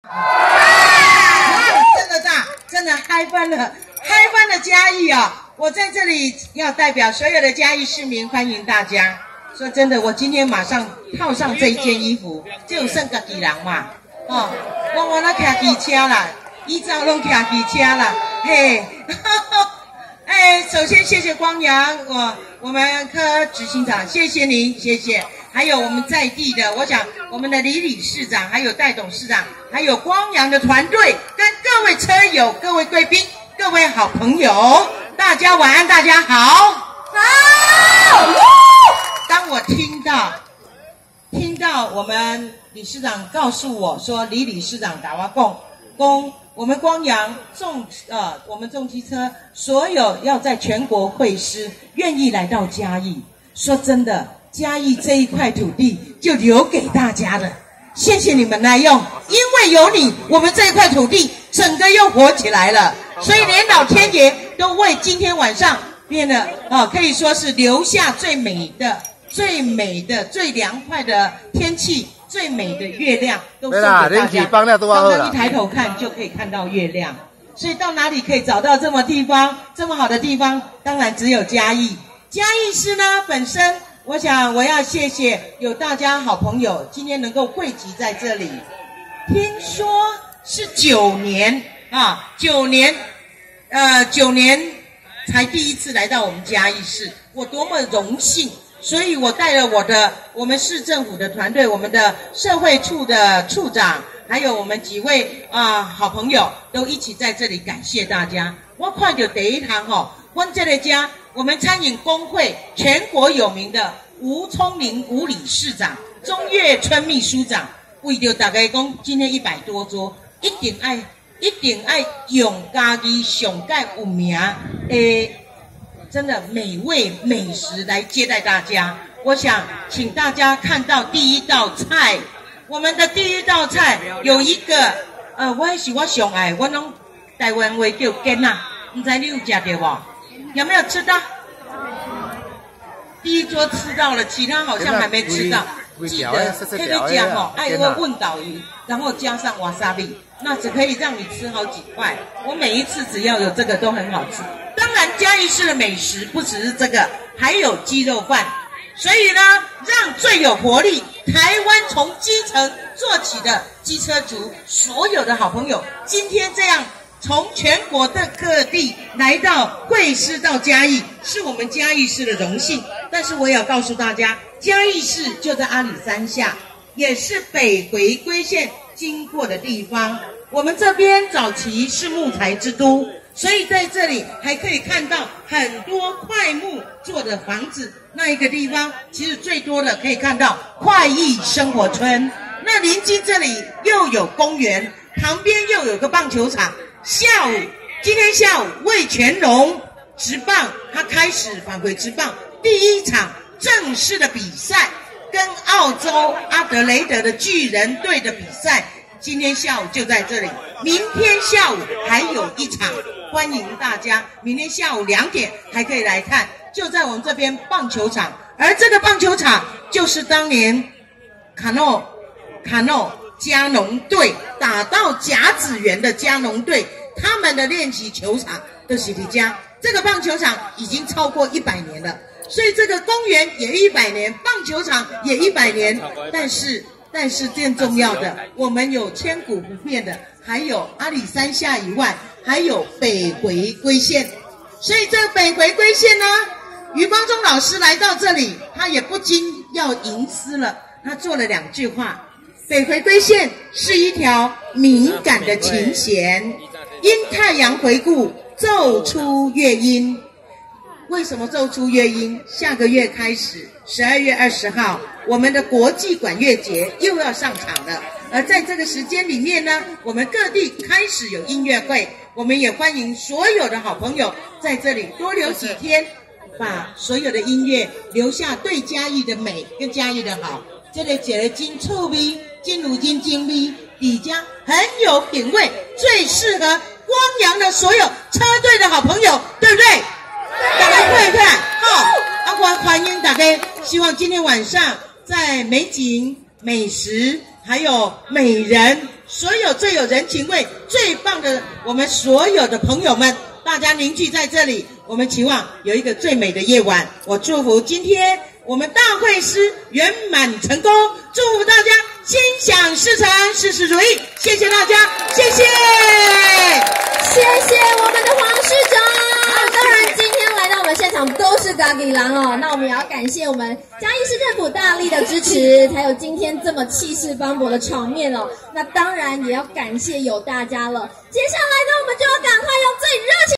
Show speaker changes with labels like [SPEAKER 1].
[SPEAKER 1] 真的大，真的嗨翻了，嗨翻了嘉义啊！我在这里要代表所有的嘉义市民欢迎大家。说真的，我今天马上套上这一件衣服，就剩个几人嘛，哦，我那骑机车啦，依照拢骑机车啦，嘿，哎，首先谢谢光阳，我们柯执行长，谢谢您，谢谢。还有我们在地的，我想我们的李理事长，还有戴董事长，还有光阳的团队，跟各位车友、各位贵宾、各位好朋友，大家晚安，大家好，好。当我听到我们理事长告诉我说，李理事长打完供我们光阳我们重机车所有要在全国会师，愿意来到嘉义。说真的，嘉义这一块土地就留给大家了，谢谢你们来用，因为有你，我们这一块土地整个又活起来了。所以连老天爷都为今天晚上变得可以说是留下最美的、最凉快的天气，最美的月亮都送给大家。刚刚一抬头看就可以看到月亮，所以到哪里可以找到这么好的地方？当然只有嘉义。嘉义市呢本身，我想我要谢谢有大家好朋友今天能够汇集在这里。听说是9年，9年才第一次来到我们嘉义市，我多么荣幸！所以我带了我们市政府的团队，我们的社会处的处长，还有我们几位好朋友都一起在这里感谢大家。我看到第一堂我这个家，我们餐饮工会全国有名的吴聪明吴理事长、钟月春秘书长，为着大家讲今天100多桌，一定爱用家己上盖有名真的美味美食来接待大家。我想请大家看到第一道菜，我们的第一道菜有一个我上爱，我拢台湾话叫根不知你有吃到不？有没有吃到？第一桌吃到了，其他好像还没吃到。记得这个加爱个问导鱼，然后加上瓦萨比，那只可以让你吃好几块。我每一次只要有这个都很好吃。当然嘉义市的美食不只是这个，还有鸡肉饭。所以呢，让最有活力台湾从基层做起的机车族所有的好朋友，今天这样从全国的各地来到会师到嘉义，是我们嘉义市的荣幸。但是我也要告诉大家，嘉义市就在阿里山下，也是北回归线经过的地方。我们这边早期是木材之都，所以在这里还可以看到很多块木做的房子。那一个地方其实最多的可以看到快意生活村，那临近这里又有公园，旁边又有个棒球场。今天下午魏全龙职棒他开始返回职棒第一场正式的比赛，跟澳洲阿德雷德的巨人队的比赛，今天下午就在这里。明天下午还有一场，欢迎大家明天下午2点还可以来看，就在我们这边棒球场。而这个棒球场就是当年卡诺嘉农队打到甲子园的嘉农队，他们的练习球场的喜提家，这个棒球场已经超过100年了，所以这个公园也100年，棒球场也100年。但是更重要的，我们有千古不变的，还有阿里山下以外，还有北回归线。所以这个北回归线呢，余光中老师来到这里，他也不禁要吟诗了，他做了2句话。北回归线是一条敏感的琴弦，因太阳回顾奏出乐音。为什么奏出乐音？下个月开始12月20号我们的国际管乐节又要上场了。而在这个时间里面呢，我们各地开始有音乐会，我们也欢迎所有的好朋友在这里多留几天，把所有的音乐留下对嘉义的美跟嘉义的好。这个一个真趣味，真有真精美，底家很有品味，最适合光阳的所有车队的好朋友，对不对？大家看一看，欢迎大家。希望今天晚上在美景、美食还有美人所有最有人情味、最棒的我们所有的朋友们，大家凝聚在这里，我们期望有一个最美的夜晚。我祝福今天我们大会师圆满成功，祝福大家心想事成，事事如意。谢谢大家，谢谢，
[SPEAKER 2] 谢谢我们的黄市长。当然，今天来到我们现场都是嘎吉郎哦。那我们也要感谢我们嘉义市政府大力的支持，才有今天这么气势磅礴的场面哦。那当然也要感谢有大家了。接下来呢，我们就要赶快用最热情。